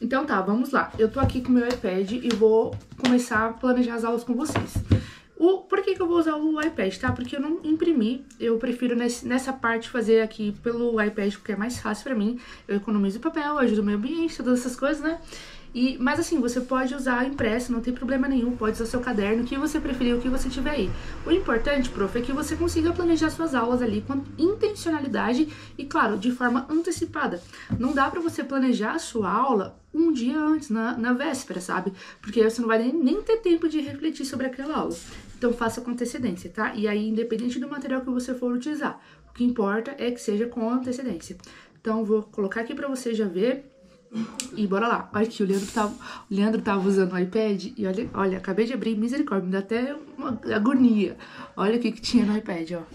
Então tá, vamos lá. Eu tô aqui com o meu iPad e vou começar a planejar as aulas com vocês. Por que eu vou usar o iPad, tá? Porque eu não imprimi, eu prefiro nessa parte fazer aqui pelo iPad, porque é mais fácil pra mim. Eu economizo papel, ajudo o meio ambiente, todas essas coisas, né? Mas assim, você pode usar impresso, não tem problema nenhum, pode usar seu caderno, o que você preferir, o que você tiver aí. O importante, prof, é que você consiga planejar suas aulas ali com intencionalidade e, claro, de forma antecipada. Não dá pra você planejar a sua aula um dia antes, na véspera, sabe? Porque aí você não vai nem ter tempo de refletir sobre aquela aula. Então faça com antecedência, tá? E aí, independente do material que você for utilizar, o que importa é que seja com antecedência. Então, vou colocar aqui pra você já ver. E bora lá. Olha aqui, o Leandro tava usando o iPad e olha, acabei de abrir, misericórdia, me dá até uma agonia. Olha o que tinha no iPad, ó.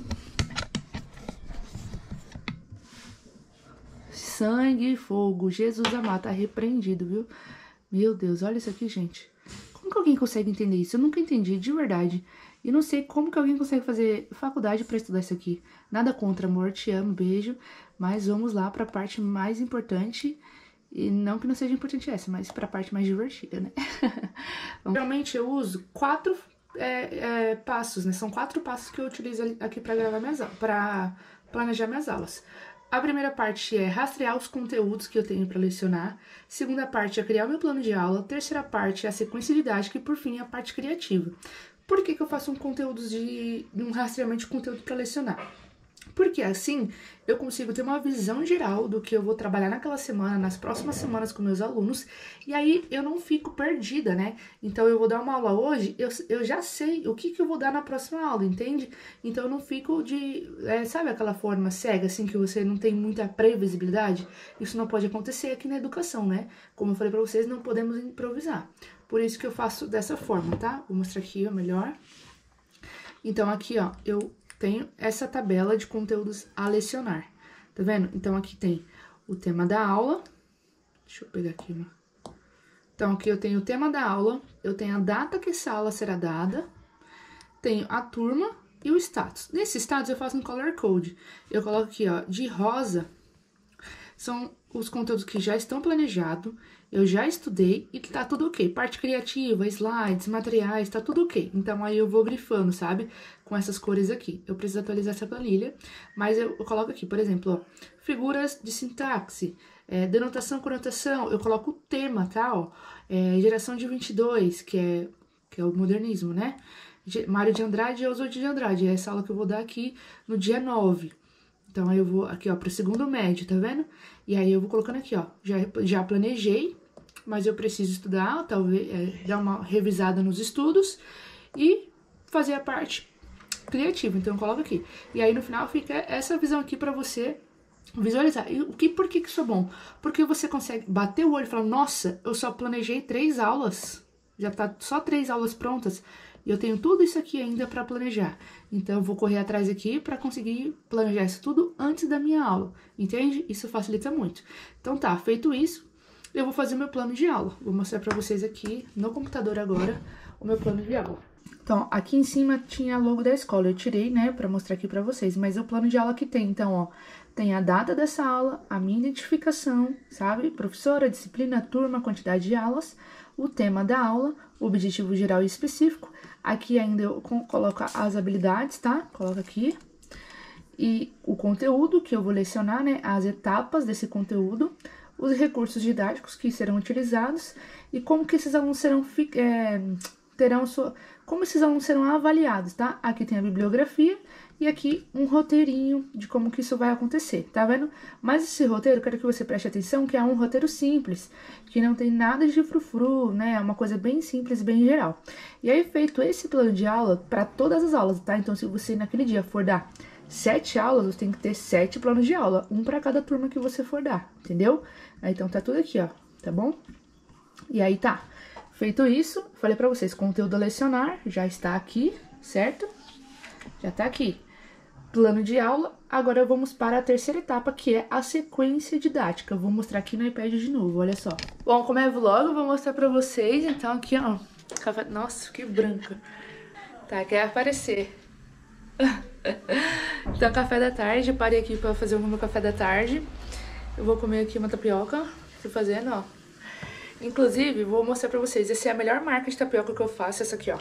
Sangue e fogo, Jesus amado, tá repreendido, viu? Meu Deus, olha isso aqui, gente. Como que alguém consegue entender isso? Eu nunca entendi, de verdade. E não sei como que alguém consegue fazer faculdade pra estudar isso aqui. Nada contra, amor, te amo, beijo. Mas vamos lá pra parte mais importante. E não que não seja importante essa, mas pra parte mais divertida, né? Geralmente eu uso 4 passos, né? São 4 passos que eu utilizo aqui pra gravar pra planejar minhas aulas. A primeira parte é rastrear os conteúdos que eu tenho para lecionar. Segunda parte é criar o meu plano de aula. Terceira parte é a sequência didática e, por fim, a parte criativa. Por que eu faço um rastreamento de conteúdo para lecionar? Porque assim eu consigo ter uma visão geral do que eu vou trabalhar naquela semana, nas próximas semanas com meus alunos, e aí eu não fico perdida, né? Então eu vou dar uma aula hoje, eu já sei o que eu vou dar na próxima aula, entende? Então eu não fico sabe aquela forma cega, assim, que você não tem muita previsibilidade? Isso não pode acontecer aqui na educação, né? Como eu falei pra vocês, não podemos improvisar. Por isso que eu faço dessa forma, tá? Vou mostrar aqui, ó, melhor. Então aqui, ó, eu tenho essa tabela de conteúdos a lecionar, tá vendo? Então, aqui tem o tema da aula, deixa eu pegar aqui uma. Então, aqui eu tenho o tema da aula, eu tenho a data que essa aula será dada, tenho a turma e o status. Nesse status eu faço um color code, eu coloco aqui, ó, de rosa, são os conteúdos que já estão planejados, eu já estudei e tá tudo ok. Parte criativa, slides, materiais, tá tudo ok. Então, aí eu vou grifando, sabe? Com essas cores aqui. Eu preciso atualizar essa planilha, mas eu coloco aqui, por exemplo, ó, figuras de sintaxe, denotação, conotação, eu coloco o tema, tá? Ó, geração de 22, que é o modernismo, né? Mário de Andrade e Oswald de Andrade, é essa aula que eu vou dar aqui no dia 9. Então, aí eu vou aqui, ó, pro segundo médio, tá vendo? E aí eu vou colocando aqui, ó, já planejei, mas eu preciso estudar, talvez, dar uma revisada nos estudos e fazer a parte criativa. Então, eu coloco aqui. E aí, no final, fica essa visão aqui pra você visualizar. E por que isso é bom? Porque você consegue bater o olho e falar, nossa, eu só planejei 3 aulas, já tá só 3 aulas prontas, e eu tenho tudo isso aqui ainda para planejar. Então, eu vou correr atrás aqui para conseguir planejar isso tudo antes da minha aula. Entende? Isso facilita muito. Então, tá. Feito isso, eu vou fazer meu plano de aula. Vou mostrar para vocês aqui no computador agora o meu plano de aula. Então, aqui em cima tinha a logo da escola. Eu tirei, né, para mostrar aqui para vocês. Mas o plano de aula que tem, então, ó, tem a data dessa aula, a minha identificação, sabe? Professora, disciplina, turma, quantidade de aulas, o tema da aula, o objetivo geral e específico. Aqui ainda eu coloco as habilidades, tá? Coloco aqui. E o conteúdo que eu vou lecionar, né? As etapas desse conteúdo, os recursos didáticos que serão utilizados e como que esses alunos como esses alunos serão avaliados, tá? Aqui tem a bibliografia e aqui um roteirinho de como que isso vai acontecer, tá vendo? Mas esse roteiro, eu quero que você preste atenção que é um roteiro simples, que não tem nada de frufru, né? É uma coisa bem simples, bem geral. E aí, feito esse plano de aula para todas as aulas, tá? Então, se você naquele dia for dar 7 aulas, você tem que ter 7 planos de aula, um para cada turma que você for dar, entendeu? Então, tá tudo aqui, ó, tá bom? E aí, tá. Feito isso, falei pra vocês, conteúdo a lecionar, já está aqui, certo? Já tá aqui. Plano de aula, agora vamos para a terceira etapa, que é a sequência didática. Vou mostrar aqui no iPad de novo, olha só. Bom, como é vlog, eu vou mostrar pra vocês, então aqui, ó, café... Nossa, que branca. Tá, quer aparecer. Então, café da tarde, parei aqui pra fazer o meu café da tarde. Eu vou comer aqui uma tapioca, tô fazendo, ó. Inclusive, vou mostrar pra vocês. Essa é a melhor marca de tapioca que eu faço. Essa aqui, ó.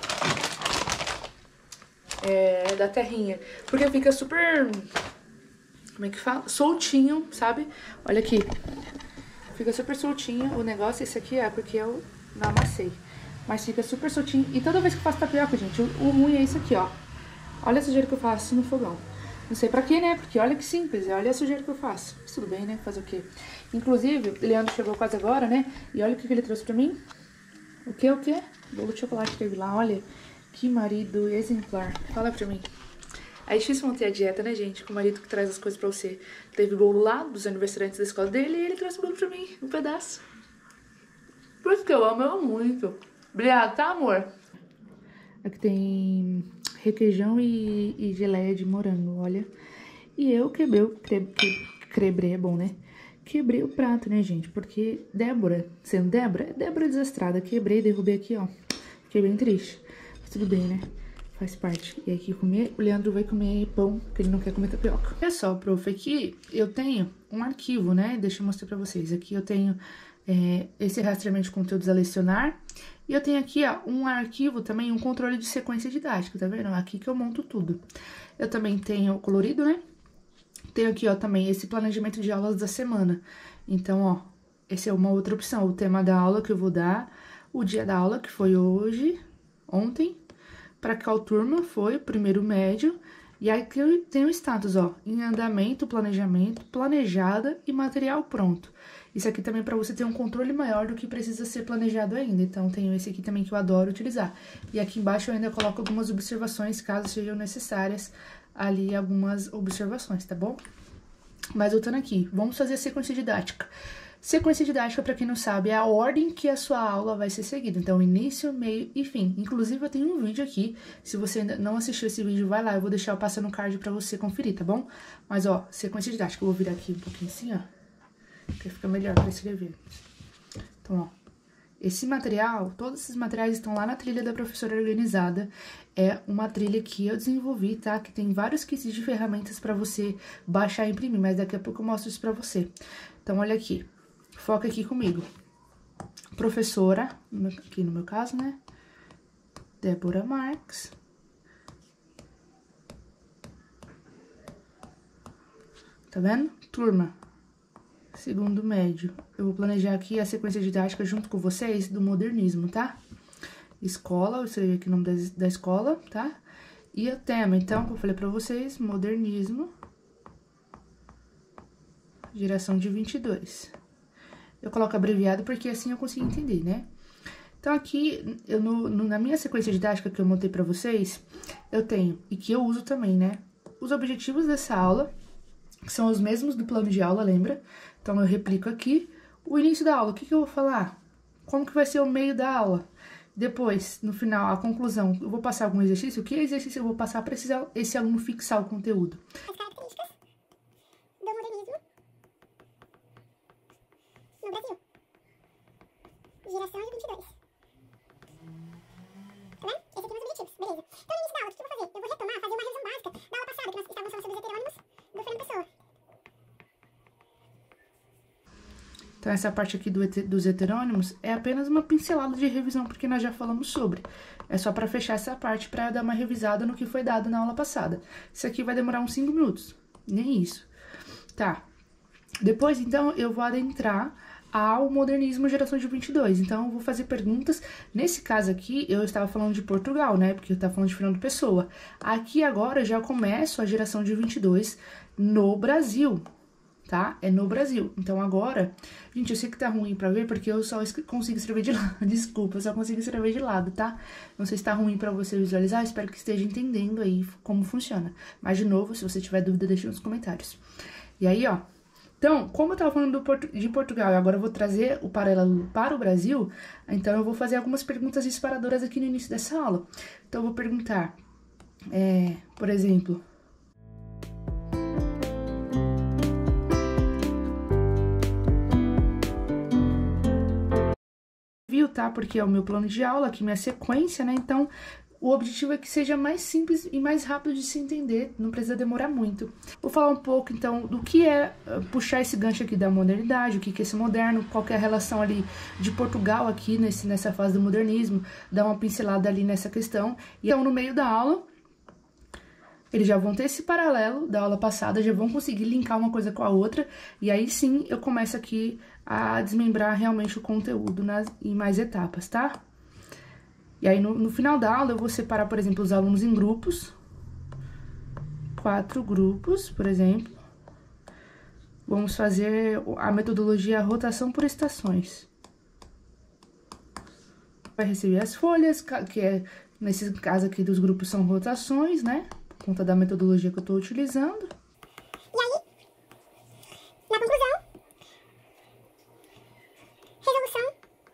É da Terrinha. Porque fica super... Como é que fala? Soltinho, sabe? Olha aqui. Fica super soltinho. O negócio, esse aqui é porque eu não amassei. Mas fica super soltinho. E toda vez que eu faço tapioca, gente, o ruim é isso aqui, ó. Olha a sujeira que eu faço no fogão. Não sei pra quê, né? Porque olha que simples. Olha a sujeira que eu faço. Mas tudo bem, né? Fazer o quê? Inclusive, o Leandro chegou quase agora, né? E olha o que ele trouxe pra mim. O quê? O quê? Bolo de chocolate que teve lá. Olha. Que marido exemplar. Fala pra mim. É difícil manter a dieta, né, gente? Com o marido que traz as coisas pra você. Teve bolo lá dos aniversariantes da escola dele e ele trouxe bolo pra mim. Um pedaço. Por isso que eu amo muito. Obrigada, tá, amor? Aqui tem requeijão e geleia de morango, olha. E eu quebrei, é bom, né? Quebrei o prato, né, gente? Porque Débora, sendo Débora desastrada. Quebrei, derrubei aqui, ó. Fiquei bem triste. Mas tudo bem, né? Faz parte. E aqui o Leandro vai comer pão, porque ele não quer comer tapioca. Olha só, prof, aqui eu tenho um arquivo, né? Deixa eu mostrar pra vocês. Aqui eu tenho esse rastreamento de conteúdos a lecionar. E eu tenho aqui, ó, um arquivo também, um controle de sequência didática, tá vendo? Aqui que eu monto tudo. Eu também tenho colorido, né? Tenho aqui, ó, também esse planejamento de aulas da semana. Então, ó, essa é uma outra opção. O tema da aula que eu vou dar, o dia da aula, que foi ontem. Para qual turma foi, primeiro médio. E aqui eu tenho o status, ó, em andamento, planejamento, planejada e material pronto. Isso aqui também para você ter um controle maior do que precisa ser planejado ainda. Então, tenho esse aqui também que eu adoro utilizar. E aqui embaixo eu ainda coloco algumas observações, caso sejam necessárias ali algumas observações, tá bom? Mas voltando aqui, vamos fazer a sequência didática. Sequência didática, para quem não sabe, é a ordem que a sua aula vai ser seguida. Então, início, meio e fim. Inclusive, eu tenho um vídeo aqui. Se você ainda não assistiu esse vídeo, vai lá. Eu vou deixar eu passando no card para você conferir, tá bom? Mas, ó, sequência didática. Eu vou virar aqui um pouquinho assim, ó. Porque fica melhor para escrever. Então, ó. Esse material, todos esses materiais estão lá na trilha da professora organizada. É uma trilha que eu desenvolvi, tá? Que tem vários kits de ferramentas para você baixar e imprimir. Mas daqui a pouco eu mostro isso para você. Então, olha aqui. Foca aqui comigo. Professora, aqui no meu caso, né? Débora Marques. Tá vendo? Turma. Segundo médio. Eu vou planejar aqui a sequência didática junto com vocês do modernismo, tá? Escola, eu sei aqui o nome da escola, tá? E o tema, então, que eu falei pra vocês, modernismo. Geração de 22. Eu coloco abreviado porque assim eu consigo entender, né? Então, aqui, na minha sequência didática que eu montei pra vocês, eu tenho, e que eu uso também, né? Os objetivos dessa aula, que são os mesmos do plano de aula, lembra? Então, eu replico aqui. O início da aula, o que eu vou falar? Como que vai ser o meio da aula? Depois, no final, a conclusão, eu vou passar algum exercício. O que exercício eu vou passar para esse aluno fixar o conteúdo? As características do modernismo no Brasil. Geração de 22. Tá vendo? Esse aqui são os objetivos. Beleza. Então, no início da aula, o que eu vou fazer? Eu vou retomar, fazer uma revisão básica da aula passada, que nós estávamos falando sobre os heterônimos do Fernando Pessoa. Então, essa parte aqui dos heterônimos é apenas uma pincelada de revisão, porque nós já falamos sobre. É só para fechar essa parte, para dar uma revisada no que foi dado na aula passada. Isso aqui vai demorar uns 5 minutos, nem isso. Tá. Depois, então, eu vou adentrar ao modernismo geração de 22. Então, eu vou fazer perguntas. Nesse caso aqui, eu estava falando de Portugal, né? Porque eu estava falando de Fernando Pessoa. Aqui, agora, eu já começo a geração de 22 no Brasil, tá? É no Brasil. Então, agora... Gente, eu sei que tá ruim pra ver, porque eu só consigo escrever de lado. Desculpa, eu só consigo escrever de lado, tá? Não sei se tá ruim pra você visualizar, espero que esteja entendendo aí como funciona. Mas, de novo, se você tiver dúvida, deixa nos comentários. E aí, ó. Então, como eu tava falando de Portugal e agora eu vou trazer o paralelo para o Brasil, então eu vou fazer algumas perguntas disparadoras aqui no início dessa aula. Então, eu vou perguntar, por exemplo... Viu, tá? Porque é o meu plano de aula, aqui minha sequência, né? Então, O objetivo é que seja mais simples e mais rápido de se entender, não precisa demorar muito. Vou falar um pouco, então, do que é puxar esse gancho aqui da modernidade, o que é esse moderno, qual que é a relação ali de Portugal aqui nessa fase do modernismo, dar uma pincelada ali nessa questão. E então, no meio da aula, eles já vão ter esse paralelo da aula passada, já vão conseguir linkar uma coisa com a outra, e aí sim eu começo aqui a desmembrar realmente o conteúdo em mais etapas, tá? E aí, no final da aula, eu vou separar, por exemplo, os alunos em grupos. 4 grupos, por exemplo. Vamos fazer a metodologia rotação por estações. Vai receber as folhas, que nesse caso aqui dos grupos são rotações, né? Por conta da metodologia que eu tô utilizando. E aí, na conclusão, resolução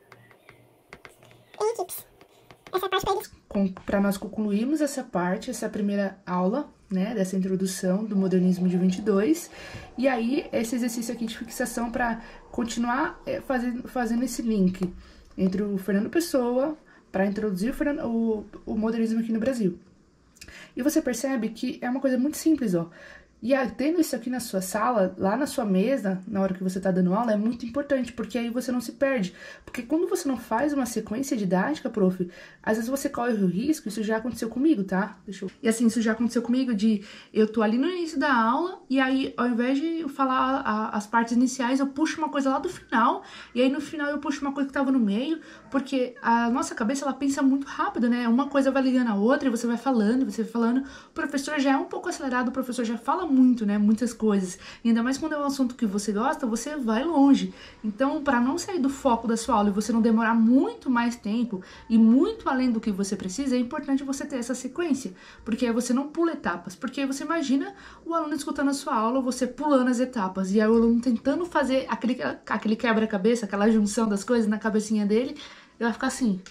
em equipes. Essa parte para eles. Para nós concluirmos essa parte, essa primeira aula, né, dessa introdução do modernismo de 22, e aí esse exercício aqui de fixação para continuar fazendo esse link entre o Fernando Pessoa, para introduzir o modernismo aqui no Brasil. E você percebe que é uma coisa muito simples, ó. E tendo isso aqui na sua sala, lá na sua mesa, na hora que você tá dando aula, é muito importante, porque aí você não se perde. Porque quando você não faz uma sequência didática, prof, às vezes você corre o risco, isso já aconteceu comigo, tá? E assim, isso já aconteceu comigo de eu tô ali no início da aula, e aí ao invés de falar as partes iniciais, eu puxo uma coisa lá do final, e aí no final eu puxo uma coisa que tava no meio, porque a nossa cabeça, ela pensa muito rápido, né? Uma coisa vai ligando a outra, e você vai falando, o professor já é um pouco acelerado, o professor já fala muito, né? Muitas coisas. E ainda mais quando é um assunto que você gosta, você vai longe. Então, para não sair do foco da sua aula e você não demorar muito mais tempo e muito além do que você precisa, é importante você ter essa sequência. Porque aí você não pula etapas. Porque aí você imagina o aluno escutando a sua aula, você pulando as etapas. E aí o aluno tentando fazer aquele quebra-cabeça, aquela junção das coisas na cabecinha dele, ele vai ficar assim: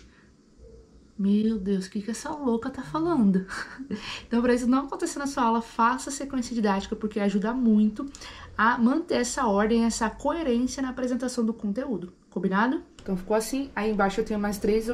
meu Deus, o que essa louca tá falando? Então, para isso não acontecer na sua aula, faça a sequência didática, porque ajuda muito a manter essa ordem, essa coerência na apresentação do conteúdo. Combinado? Então, ficou assim. Aí embaixo eu tenho mais três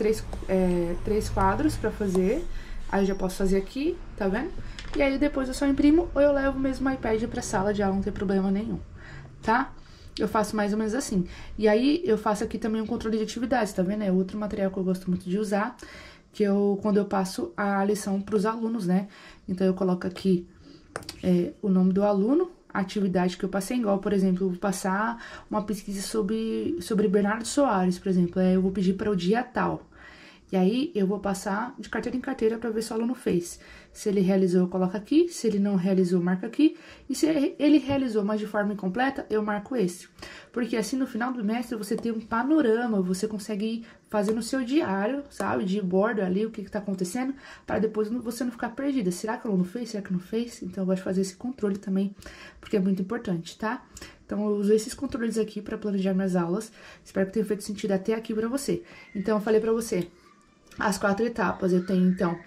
quadros para fazer. Aí eu já posso fazer aqui, tá vendo? E aí depois eu só imprimo ou eu levo mesmo o iPad pra sala de aula, não tem problema nenhum, tá? Eu faço mais ou menos assim. E aí, eu faço aqui também um controle de atividades, tá vendo? É outro material que eu gosto muito de usar, quando eu passo a lição pros alunos, né? Então, eu coloco aqui o nome do aluno, a atividade que eu passei, igual, por exemplo, eu vou passar uma pesquisa sobre Bernardo Soares, por exemplo. Eu vou pedir para o dia tal. E aí, eu vou passar de carteira em carteira para ver se o aluno fez. Se ele realizou, eu coloco aqui. Se ele não realizou, marca aqui. E se ele realizou, mas de forma incompleta, eu marco esse. Porque assim, no final do bimestre, você tem um panorama. Você consegue ir fazendo o seu diário, sabe? De bordo ali, o que tá acontecendo. Para depois você não ficar perdida. Será que o aluno fez? Será que não fez? Então, eu gosto de fazer esse controle também, porque é muito importante, tá? Então, eu uso esses controles aqui para planejar minhas aulas. Espero que tenha feito sentido até aqui para você. Então, eu falei para você as 4 etapas. Eu tenho, então,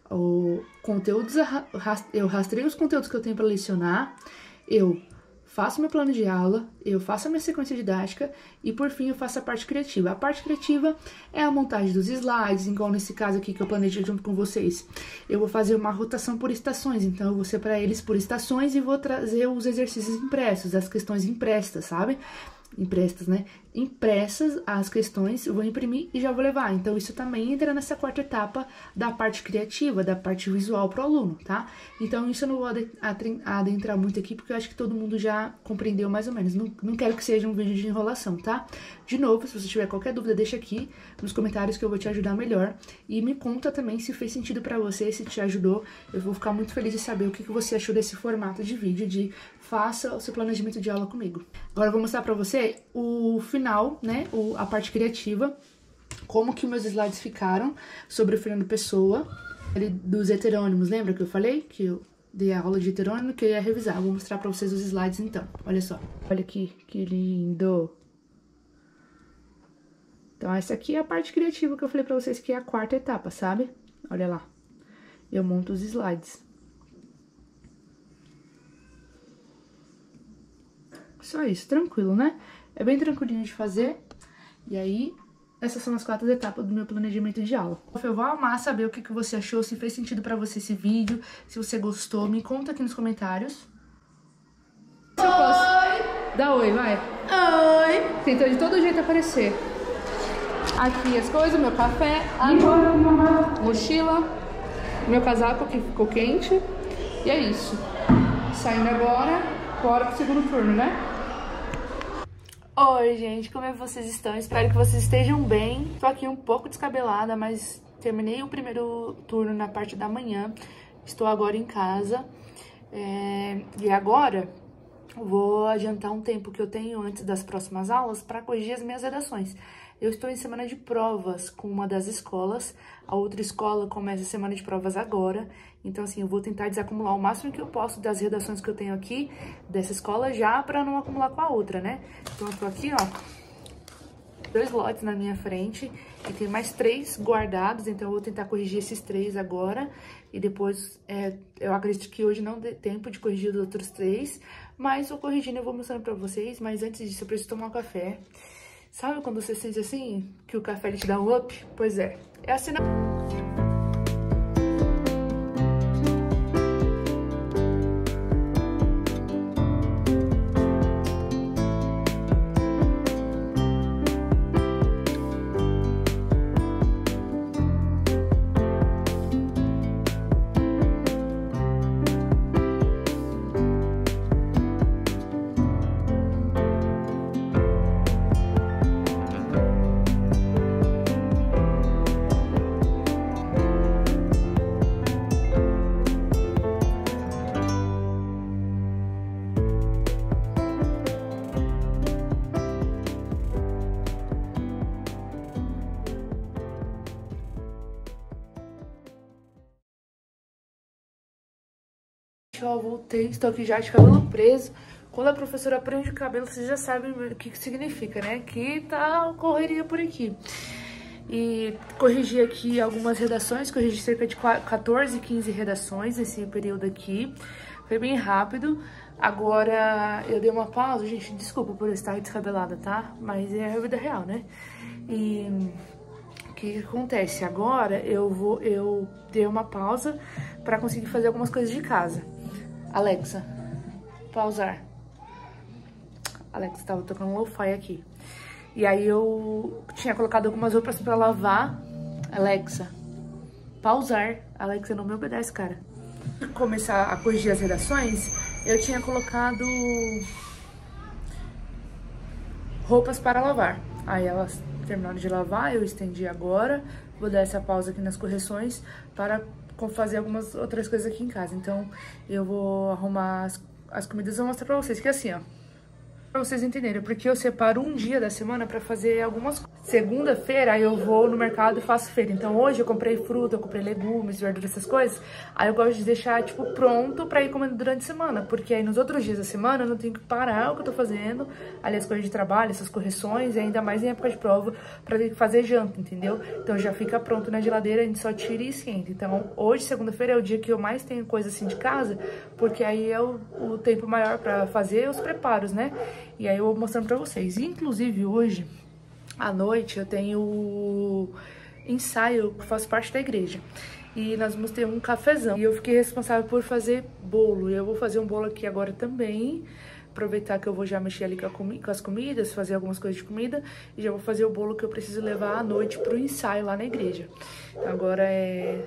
eu rastreio os conteúdos que eu tenho para lecionar, eu faço meu plano de aula, eu faço a minha sequência didática e, por fim, eu faço a parte criativa. A parte criativa é a montagem dos slides, igual nesse caso aqui que eu planejei junto com vocês. Eu vou fazer uma rotação por estações, então eu vou separar eles por estações e vou trazer os exercícios impressos, as questões impressas, sabe? Impressas as questões, eu vou imprimir e já vou levar. Então, isso também entra nessa 4ª etapa da parte criativa, da parte visual para o aluno, tá? Então, isso eu não vou adentrar muito aqui, porque eu acho que todo mundo já compreendeu mais ou menos. Não quero que seja um vídeo de enrolação, tá? De novo, se você tiver qualquer dúvida, deixa aqui nos comentários que eu vou te ajudar melhor. E me conta também se fez sentido para você, se te ajudou. Eu vou ficar muito feliz de saber o que você achou desse formato de vídeo, de faça o seu planejamento de aula comigo. Agora eu vou mostrar pra você o final, né, a parte criativa, como que meus slides ficaram sobre o Fernando Pessoa, dos heterônimos. Lembra que eu falei que eu dei a aula de heterônimo que eu ia revisar? Vou mostrar pra vocês os slides então. Olha só. Olha aqui, que lindo. Então essa aqui é a parte criativa que eu falei pra vocês que é a 4ª etapa, sabe? Olha lá. Eu monto os slides. Só isso, tranquilo, né? É bem tranquilinho de fazer. E aí, Essas são as 4 etapas do meu planejamento de aula. Eu vou amar saber o que você achou, se fez sentido pra você esse vídeo, se você gostou, me conta aqui nos comentários. Se eu posso... Dá oi, vai. Oi. Tentou de todo jeito aparecer. Aqui as coisas, meu café, água, mochila, meu casaco que ficou quente. E é isso. Saindo agora, bora pro segundo turno, né? Oi, gente, como é que vocês estão? Espero que vocês estejam bem. Tô aqui um pouco descabelada, mas terminei o primeiro turno na parte da manhã. Estou agora em casa. E agora vou adiantar um tempo que eu tenho antes das próximas aulas para corrigir as minhas redações. Eu estou em semana de provas com uma das escolas. A outra escola começa a semana de provas agora. Então, assim, eu vou tentar desacumular o máximo que eu posso das redações que eu tenho aqui dessa escola já para não acumular com a outra, né? Então, eu tô aqui, ó, 2 lotes na minha frente e tem mais 3 guardados. Então, eu vou tentar corrigir esses 3 agora. E depois, eu acredito que hoje não dê tempo de corrigir os outros 3. Mas eu corrigindo, eu vou mostrando pra vocês. Mas antes disso, eu preciso tomar um café. Sabe quando você sente assim, que o café ele te dá um up? Pois é assim na... Eu voltei, estou aqui já de cabelo preso. Quando a professora prende o cabelo, vocês já sabem o que significa, né? Que tá correria por aqui. E corrigi aqui algumas redações, corrigi cerca de 14, 15 redações nesse período aqui. Foi bem rápido. Agora eu dei uma pausa, gente, desculpa por estar descabelada, tá? Mas é a vida real, né? E o que acontece? Agora eu dei uma pausa pra conseguir fazer algumas coisas de casa. Alexa, pausar. Alexa, tava tocando lo-fi aqui. E aí eu tinha colocado algumas roupas pra lavar. Alexa, pausar. Alexa não me obedece, cara. Pra começar a corrigir as redações, eu tinha colocado roupas para lavar. Aí elas terminaram de lavar, eu estendi agora. Vou dar essa pausa aqui nas correções para fazer algumas outras coisas aqui em casa. Então, eu vou arrumar as comidas e vou mostrar pra vocês. Que assim, ó, pra vocês entenderem, porque eu separo um dia da semana pra fazer algumas coisas. Segunda-feira, aí eu vou no mercado e faço feira. Então, hoje eu comprei fruta, eu comprei legumes, verduras, essas coisas. Aí eu gosto de deixar, tipo, pronto pra ir comendo durante a semana. Porque aí nos outros dias da semana eu não tenho que parar o que eu tô fazendo. Ali as coisas de trabalho, essas correções, e ainda mais em época de prova, pra ter que fazer janta, entendeu? Então já fica pronto na geladeira, a gente só tira e esquenta. Então, hoje, segunda-feira, é o dia que eu mais tenho coisa assim de casa, porque aí é o tempo maior pra fazer os preparos, né? E aí eu vou mostrando pra vocês. Inclusive, hoje, à noite, eu tenho o ensaio que faz parte da igreja. E nós vamos ter um cafezão. E eu fiquei responsável por fazer bolo. E eu vou fazer um bolo aqui agora também. Aproveitar que eu vou já mexer ali com as comidas, fazer algumas coisas de comida. E já vou fazer o bolo que eu preciso levar à noite pro ensaio lá na igreja. Então agora é...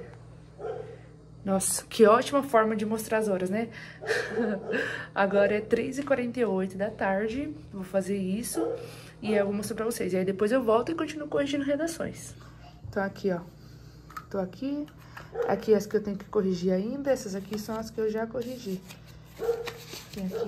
Nossa, que ótima forma de mostrar as horas, né? Agora é 3h48 da tarde. Vou fazer isso e eu vou mostrar pra vocês. E aí depois eu volto e continuo corrigindo redações. Então aqui, ó. Tô aqui. Aqui as que eu tenho que corrigir ainda. Essas aqui são as que eu já corrigi. Tem aqui,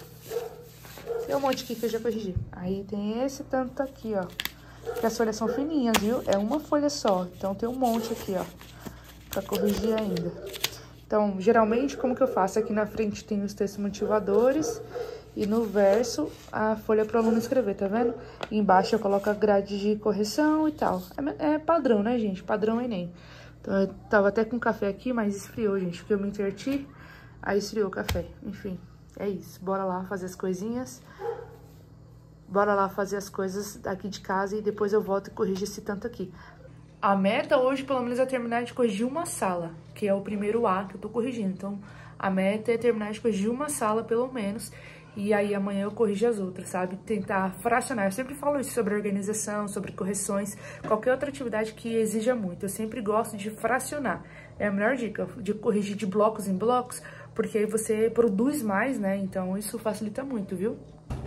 ó. Tem um monte aqui que eu já corrigi. Aí tem esse tanto aqui, ó. Que as folhas são fininhas, viu? É uma folha só. Então tem um monte aqui, ó, pra corrigir ainda. Então, geralmente, como que eu faço? Aqui na frente tem os textos motivadores e no verso a folha para o aluno escrever, tá vendo? E embaixo eu coloco a grade de correção e tal. É padrão, né, gente? Padrão Enem. Então, eu tava até com café aqui, mas esfriou, gente, porque eu me interti, aí esfriou o café. Enfim, é isso. Bora lá fazer as coisinhas. Bora lá fazer as coisas aqui de casa e depois eu volto e corrijo esse tanto aqui. A meta hoje, pelo menos, é terminar de corrigir uma sala, que é o primeiro A que eu tô corrigindo. Então, a meta é terminar de corrigir uma sala, pelo menos, e aí amanhã eu corrijo as outras, sabe? Tentar fracionar. Eu sempre falo isso sobre organização, sobre correções, qualquer outra atividade que exija muito. Eu sempre gosto de fracionar. É a melhor dica, de corrigir de blocos em blocos, porque aí você produz mais, né? Então, isso facilita muito, viu?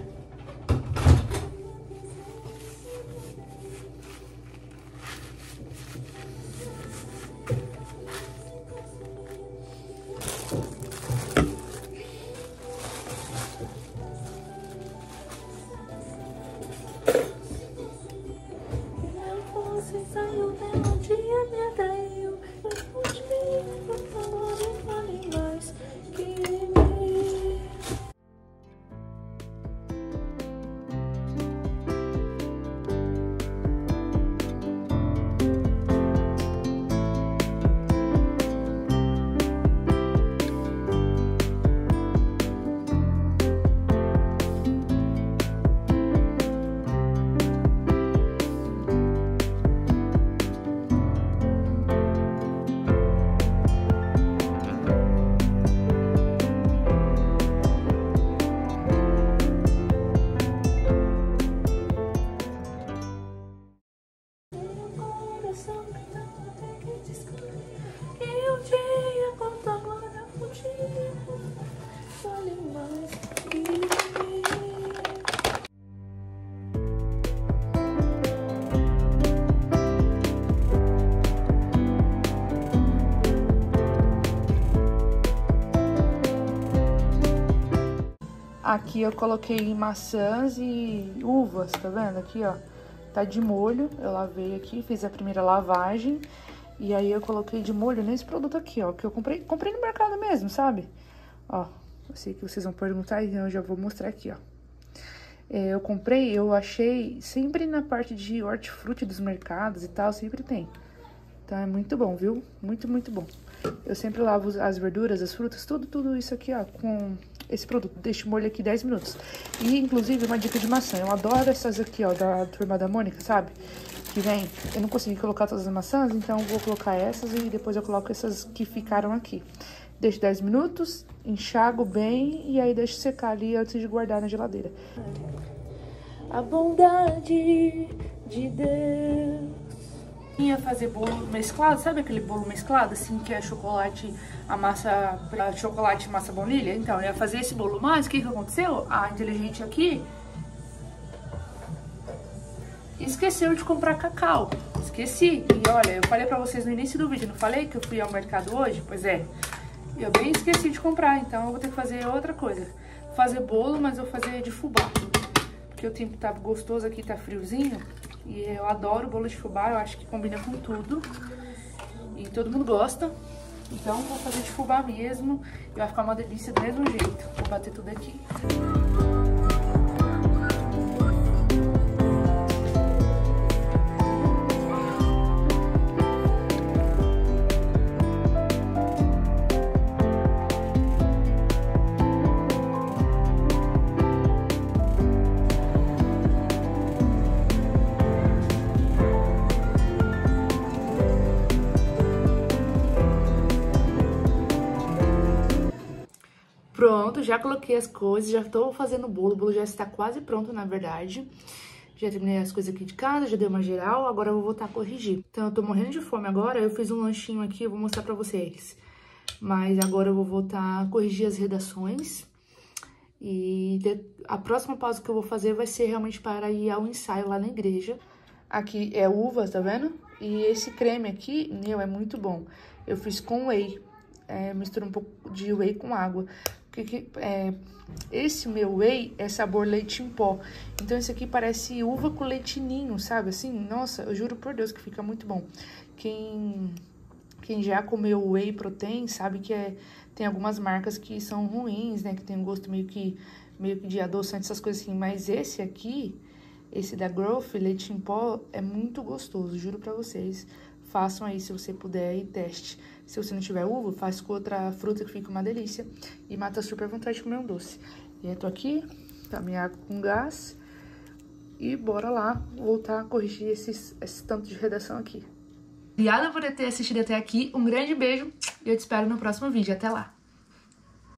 Aqui eu coloquei maçãs e uvas, tá vendo? Aqui, ó, tá de molho. Eu lavei aqui, fiz a primeira lavagem. E aí eu coloquei de molho nesse produto aqui, ó, que eu comprei no mercado mesmo, sabe? Ó, eu sei que vocês vão perguntar, então eu já vou mostrar aqui, ó. Eu achei sempre na parte de hortifruti dos mercados e tal, sempre tem. Então é muito bom, viu? Muito, muito bom. Eu sempre lavo as verduras, as frutas, tudo isso aqui, ó, com esse produto. Deixo o molho aqui 10 minutos. E, inclusive, uma dica de maçã. Eu adoro essas aqui, ó, da Turma da Mônica, sabe? Que vem... Eu não consegui colocar todas as maçãs, então eu vou colocar essas e depois eu coloco essas que ficaram aqui. Deixo 10 minutos, enxago bem e aí deixo secar ali antes de guardar na geladeira. A bondade de Deus. Ia fazer bolo mesclado, sabe aquele bolo mesclado, assim, que é chocolate, chocolate e massa baunilha? Então, eu ia fazer esse bolo, mas o que aconteceu? A inteligente aqui esqueceu de comprar cacau. Esqueci. E olha, eu falei pra vocês no início do vídeo, não falei que eu fui ao mercado hoje? Pois é, eu bem esqueci de comprar, então eu vou ter que fazer outra coisa. Fazer bolo, mas eu vou fazer de fubá. Porque o tempo tá gostoso aqui, tá friozinho. E eu adoro bolo de fubá, eu acho que combina com tudo. E todo mundo gosta. Então vou fazer de fubá mesmo. E vai ficar uma delícia do mesmo jeito. Vou bater tudo aqui. Pronto, já coloquei as coisas, já tô fazendo o bolo já está quase pronto, na verdade. Já terminei as coisas aqui de casa, já dei uma geral, agora eu vou voltar a corrigir. Então, eu tô morrendo de fome agora, eu fiz um lanchinho aqui, eu vou mostrar pra vocês. Mas agora eu vou voltar a corrigir as redações. E a próxima pausa que eu vou fazer vai ser realmente para ir ao ensaio lá na igreja. Aqui é uvas, tá vendo? E esse creme aqui, meu, é muito bom. Eu fiz com whey, misturo um pouco de whey com água. Esse meu whey é sabor leite em pó. Então esse aqui parece uva com leite ninho, sabe? Assim, nossa, eu juro por Deus que fica muito bom. Quem já comeu whey protein sabe que tem algumas marcas que são ruins, né? Que tem um gosto meio que de adoçante, essas coisas assim. Mas esse aqui, esse da Growth, leite em pó, é muito gostoso, juro pra vocês. Façam aí se você puder e teste. Se você não tiver uva, faz com outra fruta que fica uma delícia. E mata super vontade de comer um doce. E eu tô aqui, tá minha água com gás. e bora lá voltar a corrigir esse tanto de redação aqui. Obrigada por ter assistido até aqui, um grande beijo e eu te espero no próximo vídeo. Até lá!